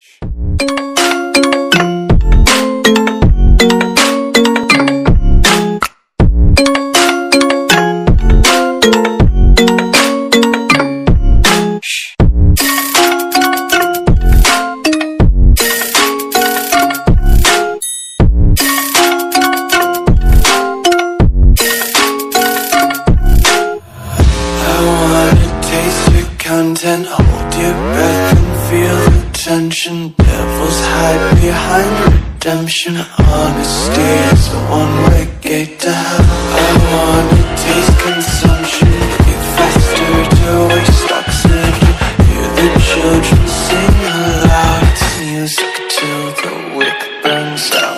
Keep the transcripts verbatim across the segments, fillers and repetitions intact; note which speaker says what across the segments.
Speaker 1: Content, hold your breath and feel the tension. Devils hide behind redemption. Honesty is a one-way gate to hell. I wanna taste consumption. Be faster to waste oxygen. Hear the children sing aloud. It's music till the wick burns out.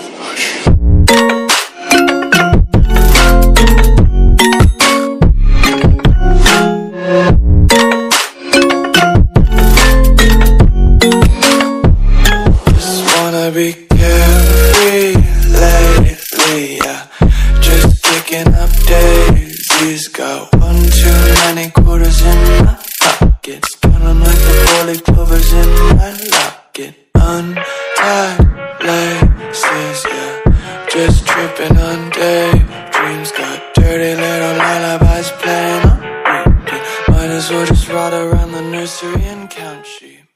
Speaker 1: Be carefree lately, yeah. Just picking up daisies. Got one too many quarters in my pockets. Counting like the four-leaf clovers in my locket. Untied laces, yeah. Just tripping on daydreams. Got dirty little lullabies playing on repeat. Might as well just ride around the nursery and count sheep.